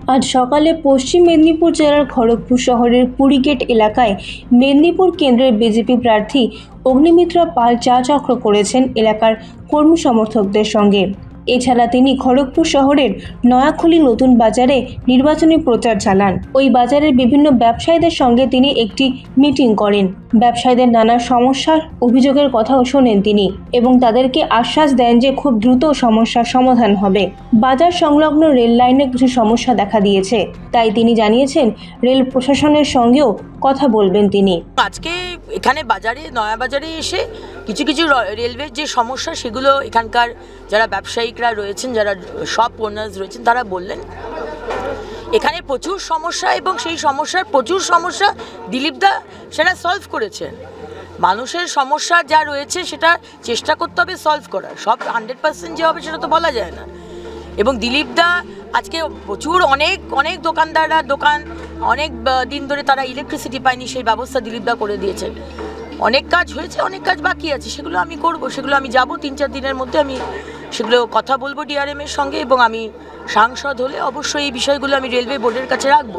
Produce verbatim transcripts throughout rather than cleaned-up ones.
আজ সকালে পশ্চিম মেদিনীপুর জেলার খড়গপুর শহরের পুরীগেট এলাকায় মেদিনীপুর কেন্দ্রের বিজেপি প্রার্থী অগ্নিমিত্রা পাল চা চক্র করেছেন এলাকার কর্মী সমর্থকদের সঙ্গে। এছাড়া তিনি খড়গপুর শহরের নয়াখলি নতুন বাজারে নির্বাচনী প্রচার চালান। ওই বাজারের বিভিন্ন ব্যবসায়ীদের সঙ্গে তিনি একটি মিটিং করেন। ব্যবসায়ীদের নানা সমস্যার অভিযোগের কথাও শোনেন তিনি এবং তাদেরকে আশ্বাস দেন যে খুব দ্রুত সমস্যার সমাধান হবে। বাজার সংলগ্ন রেল লাইনে কিছু সমস্যা দেখা দিয়েছে, তাই তিনি জানিয়েছেন রেল প্রশাসনের সঙ্গেও কথা বলবেন তিনি। আজকে এখানে বাজারে নয়া বাজারে এসে কিছু কিছু রেলওয়ের যে সমস্যা সেগুলো এখানকার যারা ব্যবসায়িকরা রয়েছেন, যারা শপ ওনার্স রয়েছেন, তারা বললেন এখানে প্রচুর সমস্যা এবং সেই সমস্যার প্রচুর সমস্যা দিলীপ দা সেটা সলভ করেছেন। মানুষের সমস্যা যা রয়েছে সেটা চেষ্টা করতে হবে সলভ করার, সব হান্ড্রেড পার্সেন্ট যে হবে সেটা তো বলা যায় না। এবং দিলীপ দা আজকে প্রচুর অনেক অনেক দোকানদাররা দোকান অনেক দিন ধরে তারা ইলেকট্রিসিটি পায়নি, সেই ব্যবস্থা দিলীপ দা করে দিয়েছেন। অনেক কাজ হয়েছে, অনেক কাজ বাকি আছে, সেগুলো আমি করব, সেগুলো আমি যাব তিন চার দিনের মধ্যে আমি সেগুলো কথা বলবো ডিআরএম এর সঙ্গে এবং আমি সাংসদ হলে অবশ্যই এই বিষয়গুলো আমি রেলওয়ে বোর্ডের কাছে রাখবো।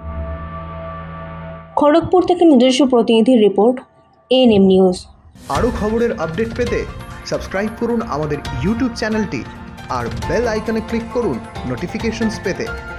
খড়গপুর থেকে নিজস্ব প্রতিনিধির রিপোর্ট, এএনএম নিউজ। আরও খবরের আপডেট পেতে সাবস্ক্রাইব করুন আমাদের ইউটিউব চ্যানেলটি আর বেল আইকনে ক্লিক করুন নোটিফিকেশনস পেতে।